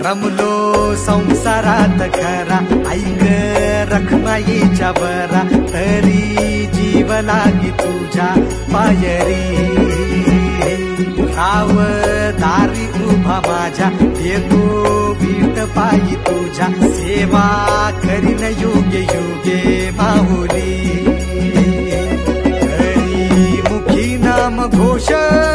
रमलो संसारात खरा, ऐक रखमाईच्या बरा, तरी जीव लागी तुझ्या पायरी. राव दारी उभा माझ्या, येतो बीट पायी तुझ्या, सेवा करीन योगे योगे माहुली. हरी मुखी नाम घोष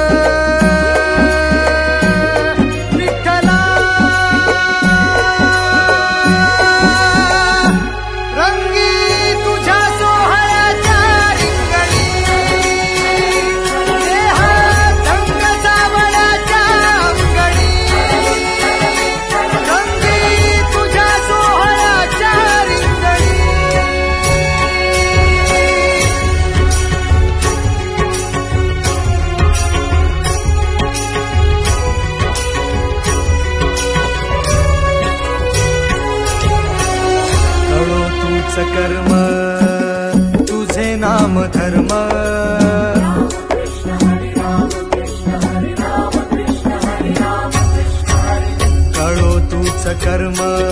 कर्म तुझे नाम धर्म. कळो तूच कर्म